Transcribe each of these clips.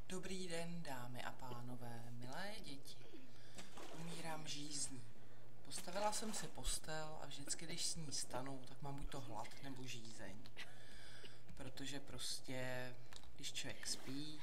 Dobrý den, dámy a pánové, milé děti. Umírám žízní. Postavila jsem si postel a vždycky, když s ní stanu, tak mám buď to hlad nebo žízeň. Protože prostě, když člověk spí,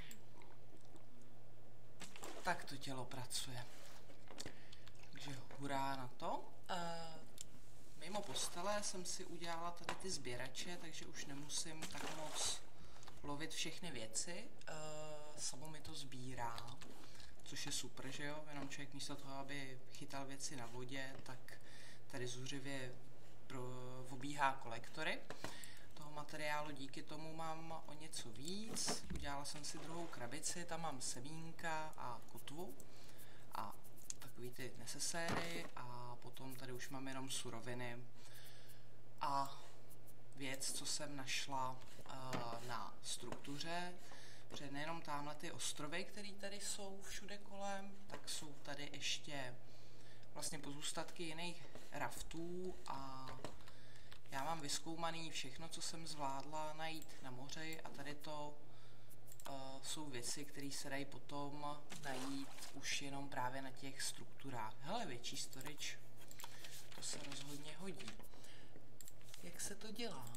tak to tělo pracuje. Takže hurá na to. Mimo postele jsem si udělala tady ty sběrače, takže už nemusím tak moc lovit všechny věci. Samo mi to sbírá, což je super, že jo? Jenom člověk místo toho, aby chytal věci na vodě, tak tady zuřivě obíhá kolektory toho materiálu. Díky tomu mám o něco víc. Udělala jsem si druhou krabici, tam mám semínka a kotvu a takový ty neseséry a potom tady už mám jenom suroviny a věc, co jsem našla na struktuře, protože nejenom tamhle ty ostrovy, které tady jsou všude kolem, tak jsou tady ještě vlastně pozůstatky jiných raftů a já mám vyzkoumaný všechno, co jsem zvládla najít na moři a tady to jsou věci, které se dají potom najít už jenom právě na těch strukturách. Hele, větší storage, to se rozhodně hodí. Jak se to dělá?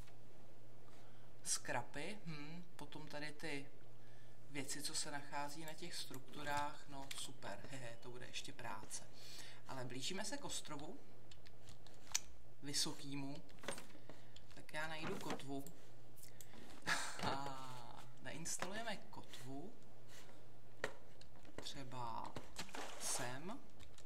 Skrapy, potom tady ty věci, co se nachází na těch strukturách, no super, to bude ještě práce. Ale blížíme se k ostrovu, vysokýmu, tak já najdu kotvu a nainstalujeme kotvu, třeba sem,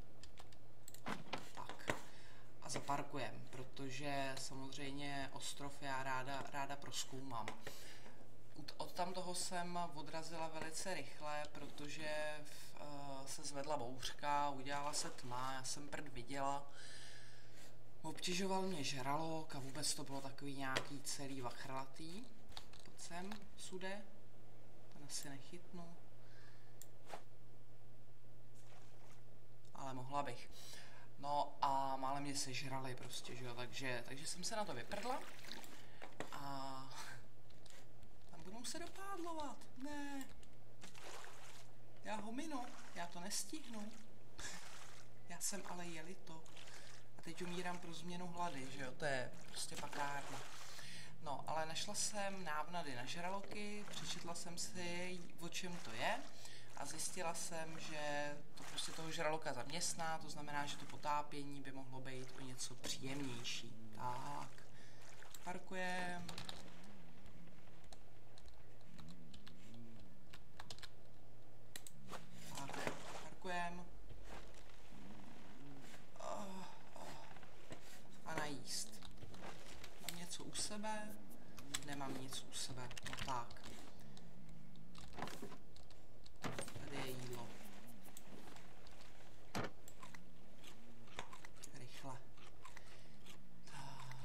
tak, a zaparkujeme, protože samozřejmě ostrov já ráda prozkoumám. Od tam toho jsem odrazila velice rychle, protože se zvedla bouřka, udělala se tma, já jsem prd viděla. Obtěžoval mě žralok a vůbec to bylo takový nějaký celý vachrlatý. Pojď sem, sude, ten asi nechytnu. Ale mohla bych. No a málem mě sežrali prostě, že jo, takže jsem se na to vyprdla a tam budu muset dopádlovat. Ne, já ho minu, já to nestihnu. Já jsem ale jeli to. A teď umírám pro změnu hlady, že jo, to je prostě pakárna. No, ale našla jsem návnady na žraloky, přečetla jsem si, o čem to je a zjistila jsem, že to prostě toho žraloka zaměstná, to znamená, že to potápění by mohlo být o něco příjemnější. Tak, parkujem. Tak, parkujem. A najíst. Mám něco u sebe? Nemám nic u sebe. No tak. Tady je jídlo. Rychle. Tak.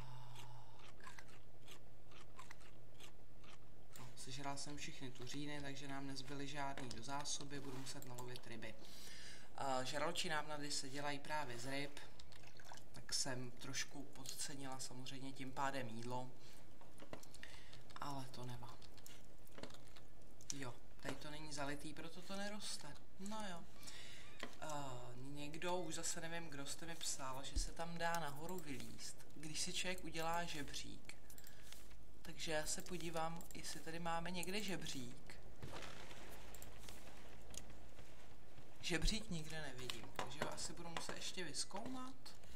No, sežral jsem všechny tuříny, takže nám nezbyly žádný do zásoby, budu muset nalovit ryby. Žraločí návnady se dělají právě z ryb, tak jsem trošku podcenila samozřejmě tím pádem jídlo, ale to nevá. Jo, tady to není zalitý, proto to neroste. No jo. Někdo, už zase nevím, kdo jste mi psal, že se tam dá nahoru vylízt, když si člověk udělá žebřík. Takže já se podívám, jestli tady máme někde žebřík. Žebřík nikde nevidím, takže ho asi budu muset ještě vyzkoumat.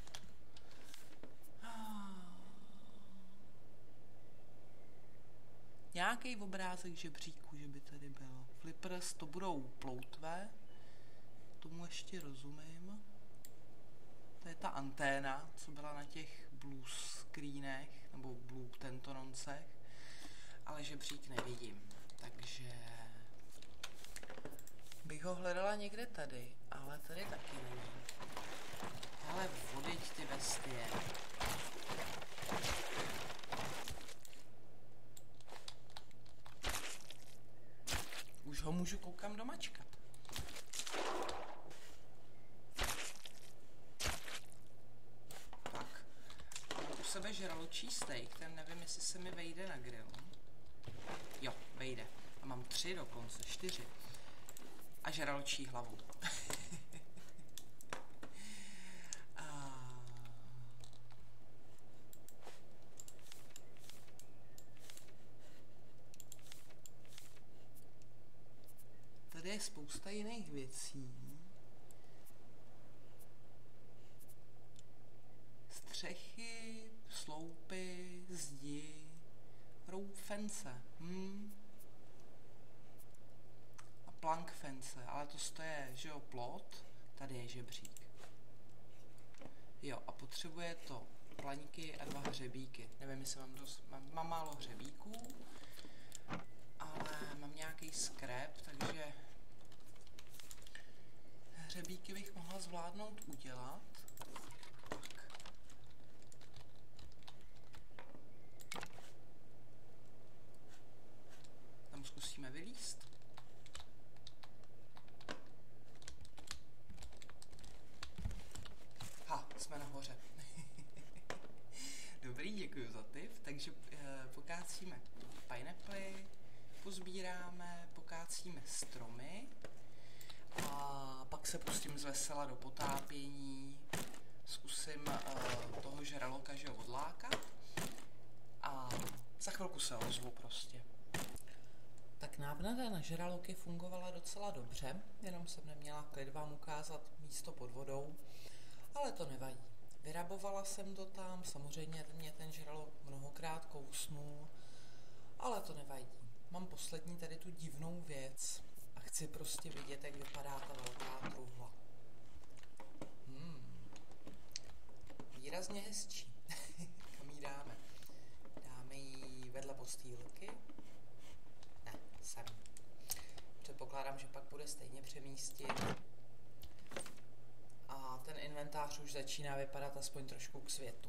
Nějaký obrázek žebříku, že by tady byl. Flippers, to budou ploutve. Tomu ještě rozumím. To je ta anténa, co byla na těch blue screenech, nebo blue tentononcech. Ale žebřík nevidím, takže bych ho hledala někde tady, ale tady taky není. Hele, vodyť ty bestie. Už ho můžu koukám domačkat. Tak. Mám u sebe žraločí steak, ten nevím, jestli se mi vejde na grill. Jo, vejde. A mám 3 dokonce, 4. A žraločí hlavu. Tady je spousta jiných věcí. Střechy, sloupy, zdi, roufence. A plank fence, ale to je, že jo, plot. Tady je žebřík. Jo, a potřebuje to plaňky a 2 hřebíky. Nevím, jestli mám málo hřebíků, ale mám nějaký skrep, takže hřebíky bych mohla zvládnout udělat. Tam zkusíme vylízt. Jsme nahoře. Dobrý, děkuji za tip. Takže pokácíme pineaply, pozbíráme, pokácíme stromy a pak se pustím zvesela do potápění. Zkusím toho žraloka, že odlákat a za chvilku se ozvu prostě. Tak návnada na žraloky fungovala docela dobře, jenom jsem neměla klid vám ukázat místo pod vodou. Ale to nevadí. Vyrabovala jsem to tam, samozřejmě mě ten žralok mnohokrát kousnul, ale to nevadí. Mám poslední tady tu divnou věc a chci prostě vidět, jak vypadá ta velká truhla. Výrazně hezčí. Kam jí dáme? Dáme ji vedle postýlky? Ne, sem. Předpokládám, že pak bude stejně přemístit. A ten inventář už začíná vypadat aspoň trošku k světu.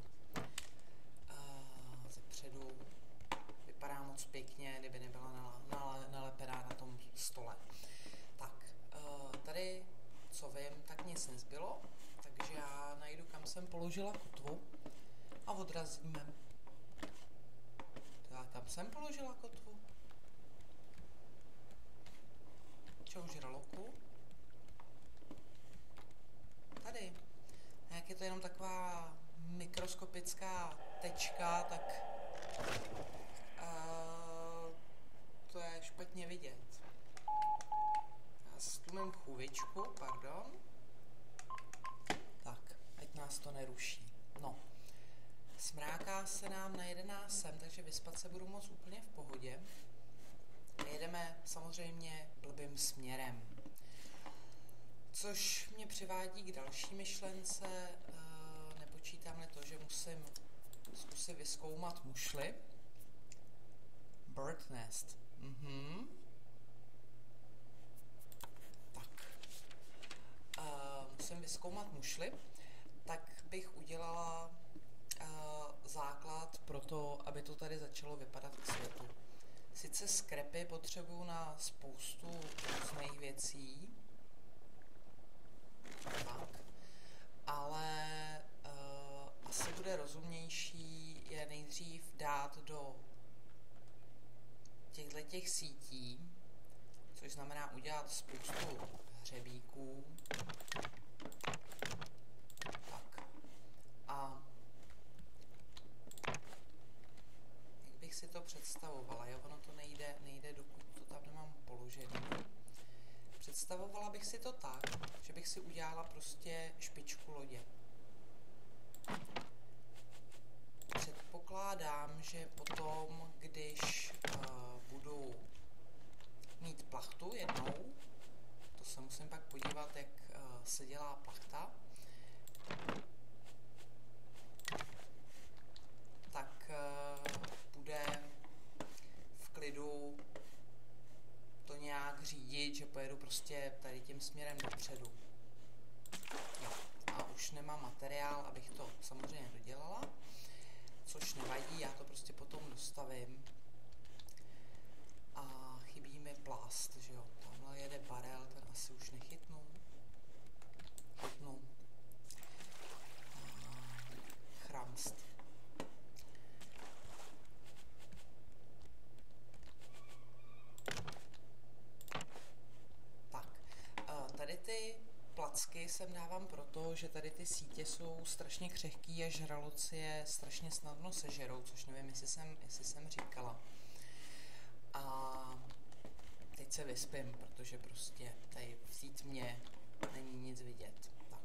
Zepředu vypadá moc pěkně, kdyby nebyla nalepená na tom stole. Tak, tady, co vím, tak nic nezbylo, takže já najdu, kam jsem položila kotvu a odrazíme. Kam jsem položila kotvu? Čau žraloku. Tady. A jak je to jenom taková mikroskopická tečka, tak to je špatně vidět. Já stlumím chůvičku, pardon. Tak, ať nás to neruší. No, smráká se nám na 11 sem, takže vyspat se budu moc úplně v pohodě. Jedeme samozřejmě blbým směrem. Což mě přivádí k další myšlence, nepočítám-li to, že musím zkusit vyzkoumat mušli. Bird nest. Tak. Musím vyzkoumat mušli, tak bych udělala základ pro to, aby to tady začalo vypadat k světu. Sice skrepy potřebuju na spoustu různých věcí, tak, ale asi bude rozumnější je nejdřív dát do těch sítí, což znamená udělat spoustu hřebíků. Tak. A jak bych si to představovala? Jo, ono to nejde, dokud to tam nemám položené. Představovala bych si to tak, že bych si udělala prostě špičku lodě. Předpokládám, že potom, když budu mít plachtu jednou, to se musím pak podívat, jak se dělá plachta, tak bude v klidu to nějak řídit, že pojedu prostě tady tím směrem dopředu. Jo. A už nemám materiál, abych to samozřejmě dodělala, což nevadí, já to prostě potom dostavím. A chybí mi plast, že jo. Tamhle jede barel, ten asi už nechytnu. Chytnu. Chramst. klacky sem dávám proto, že tady ty sítě jsou strašně křehký a žraloci je strašně snadno sežerou, což nevím, jestli jsem říkala. A teď se vyspím, protože prostě tady v té tmě není nic vidět. Tak.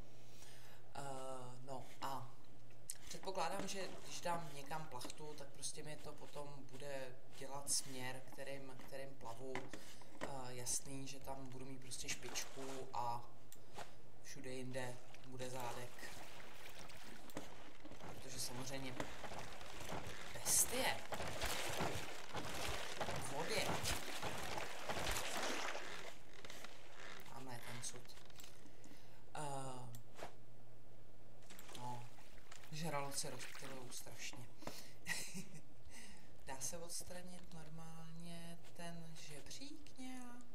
No a předpokládám, že když dám někam plachtu, tak prostě mi to potom bude dělat směr, kterým plavu. Jasný, že tam budu mít prostě špičku a všude jinde bude zádek. Protože samozřejmě bestie. Vody. Tamhle je ten sud. No, žraloci rozptylujou strašně. Dá se odstranit normálně ten žebřík nějak?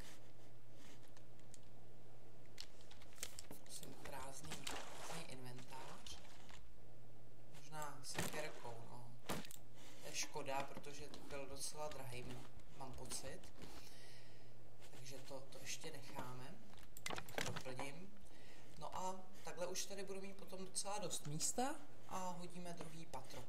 Jsem prázdný inventář. Možná sekerkou, no. To je škoda, protože byl docela drahý, mám pocit. Takže to ještě necháme. To doplním. No a takhle už tady budu mít potom docela dost místa a hodíme druhý patro.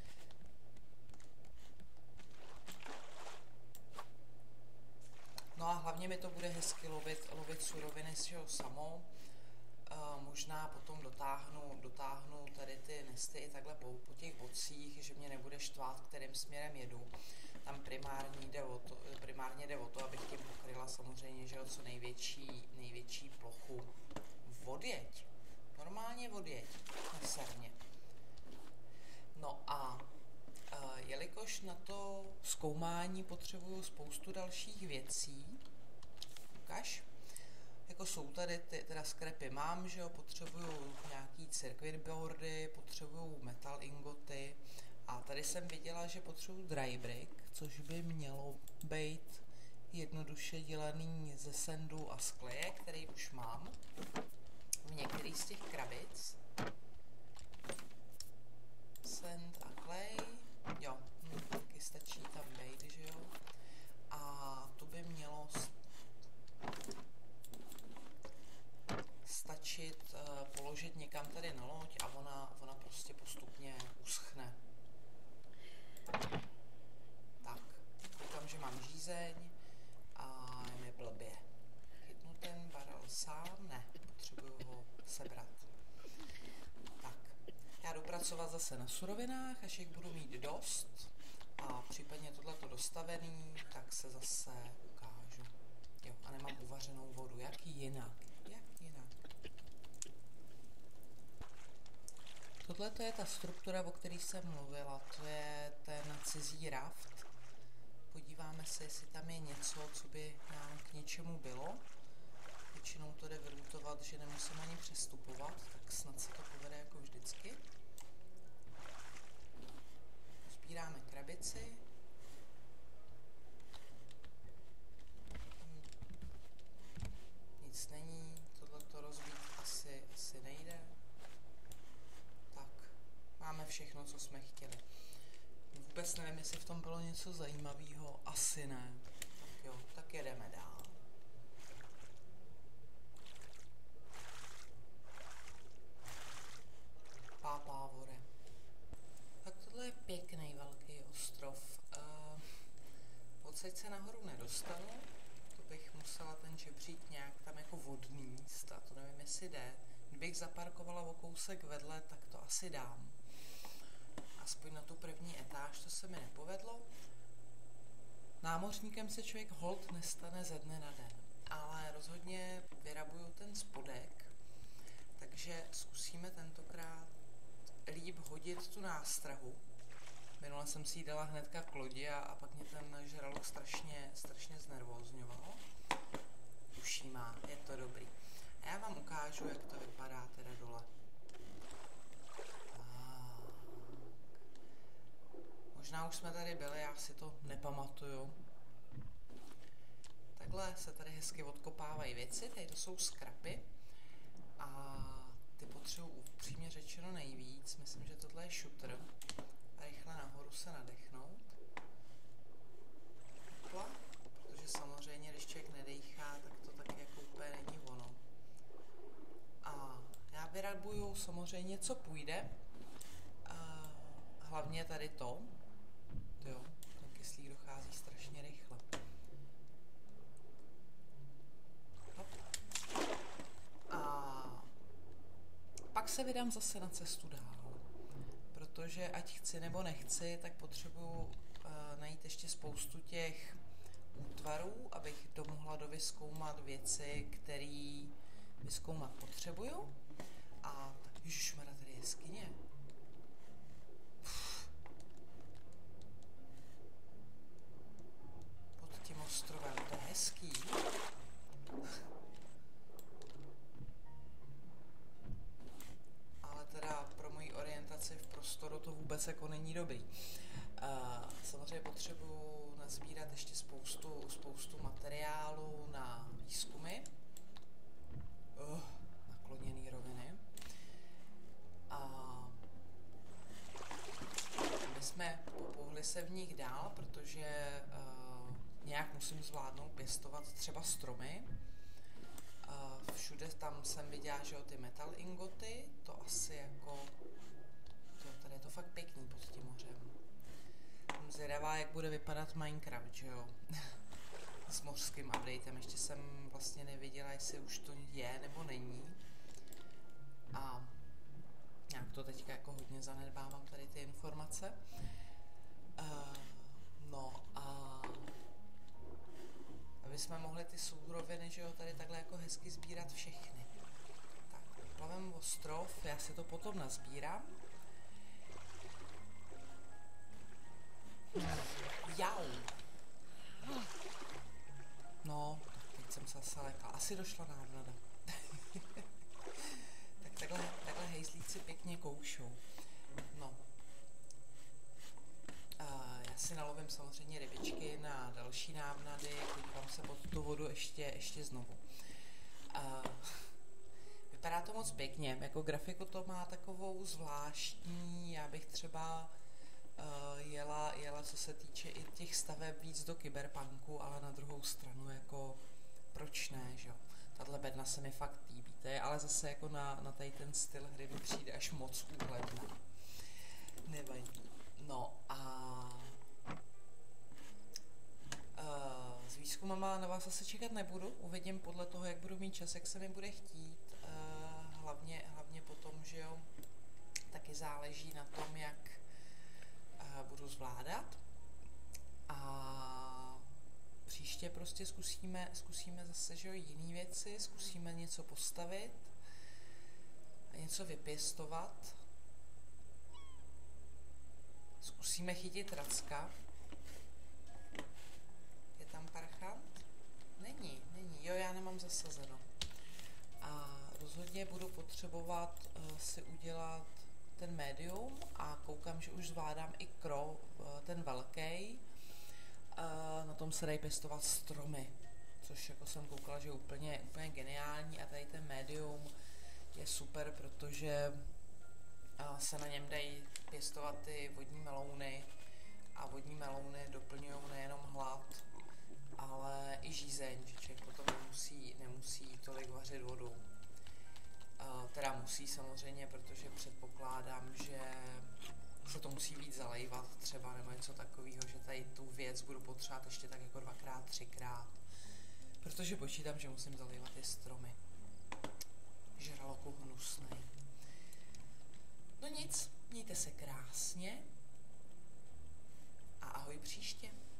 No a hlavně mi to bude hezky lovit suroviny z čeho samo. Možná potom dotáhnu tady ty nesty i takhle po těch bocích, že mě nebude štvát, kterým směrem jedu. Tam primárně jde o to, abych tím pokryla samozřejmě, že co největší plochu. Odjeď. Normálně odjeď. Neserně. No a jelikož na to zkoumání potřebuju spoustu dalších věcí, ukaž, jako jsou tady teda skrepy mám, že jo, potřebuju nějaký circuit boardy, potřebuju metal ingoty a tady jsem viděla, že potřebuju dry brick, což by mělo být jednoduše dělaný ze sandu a skleje, který už mám v některých z těch krabic. Sand a clay, jo, taky stačí tam být, že jo, a to by mělo stačit položit někam tady na loď a ona prostě postupně uschne. Tak, koukám, že mám žízeň a je mi blbě. Chytnu ten barel sám? Ne, potřebuju ho sebrat. Tak, já jdu pracovat zase na surovinách, až jich budu mít dost a případně tohleto dostavený, tak se zase ukážu. Jo, a nemám uvařenou vodu, jak jinak. Tohle je ta struktura, o které jsem mluvila, to je ten cizí raft. Podíváme se, jestli tam je něco, co by nám k něčemu bylo. Většinou to jde vylutovat, že nemusím ani přestupovat, tak snad se to povede jako vždycky. Sbíráme krabici. Nic není, tohleto rozbít asi nejde. Máme všechno, co jsme chtěli. Vůbec nevím, jestli v tom bylo něco zajímavého. Asi ne. Tak jo, tak jedeme dál. Pápávore. Tak tohle je pěkný velký ostrov. Odsaď se nahoru nedostanu. To bych musela ten žebřík nějak tam jako odníst. A to nevím, jestli jde. Kdybych zaparkovala o kousek vedle, tak to asi dám. Aspoň na tu první etáž, to se mi nepovedlo. Námořníkem se člověk holt nestane ze dne na den, ale rozhodně vyrabuju ten spodek, takže zkusíme tentokrát líp hodit tu nástrahu. Minule jsem si ji dala hnedka k lodi a pak mě ten žralok strašně znervózňoval. Uší má, je to dobrý. A já vám ukážu, jak to vypadá teda dole. Možná už jsme tady byli, já si to nepamatuju. Takhle se tady hezky odkopávají věci, tady to jsou skrapy a ty potřebuji upřímně řečeno nejvíc. Myslím, že tohle je šutr a rychle nahoru se nadechnout. Takhle, protože samozřejmě, když člověk nedejchá, tak to taky jako úplně není ono. vygrabuju samozřejmě, co půjde. Hlavně tady to. Jo, ten kyslík dochází strašně rychle. Hop. A pak se vydám zase na cestu dál. Protože ať chci nebo nechci, tak potřebuju najít ještě spoustu těch útvarů, abych mohla dovyzkoumat věci, které vyzkoumat potřebuju. A ježišmarja, tady je jeskyně. Pod tím ostrovem, to je hezký. Ale teda pro moji orientaci v prostoru to vůbec jako není dobrý. Samozřejmě potřebuju nazbírat ještě spoustu materiálu na výzkumy. Nakloněný roviny. A my jsme popohli se v nich dál, protože nějak musím zvládnout pěstovat třeba stromy. Všude tam jsem viděla, že ty metal ingoty, to asi jako, tady je to fakt pěkný pod tím mořem. Jsem zvědavá, jak bude vypadat Minecraft, že jo? S mořským updatem. Ještě jsem vlastně nevěděla, jestli už to je nebo není. A nějak to teďka jako hodně zanedbávám tady ty informace. No a aby jsme mohli ty suroviny, že jo, tady takhle jako hezky sbírat všechny. Tak, plavem ostrov, já si to potom nazbírám. Jau. No, teď jsem se zase lekla. Asi došla návnada. Tak takhle hejzlíci pěkně koušou. No. Já si nalovím samozřejmě rybičky na další návnady, podívám se pod tu vodu ještě znovu. Vypadá to moc pěkně, jako grafiku to má takovou zvláštní, já bych třeba jela, co se týče i těch staveb víc do kyberpunku, ale na druhou stranu jako proč ne, že jo. Tahle bedna se mi fakt líbí, to je ale zase jako na tady ten styl hry mi přijde až moc úhledná. Nevadí. No a s výzkumama na vás asi čekat nebudu, uvidím podle toho, jak budu mít čas, jak se mi bude chtít, hlavně potom, že jo, taky záleží na tom, jak budu zvládat. A příště prostě zkusíme zase, že jo, jiný věci, zkusíme něco postavit, něco vypěstovat, zkusíme chytit racka. Je tam parchant? Není. Jo, já nemám zasazeno. A rozhodně budu potřebovat si udělat ten medium a koukám, že už zvládám i ten velký. Na tom se dají pěstovat stromy, což jako jsem koukala, že je úplně geniální a tady ten medium je super, protože se na něm dají pěstovat ty vodní melouny a vodní melouny doplňují nejenom hlad, ale i žízeň, že člověk potom nemusí tolik vařit vodu. Teda musí samozřejmě, protože předpokládám, že se to musí víc zalejvat třeba nebo něco takového, že tady tu věc budu potřebovat ještě tak jako 2x, 3x, protože počítám, že musím zalejvat ty stromy. Žraloku hnusnej. No nic, mějte se krásně a ahoj příště.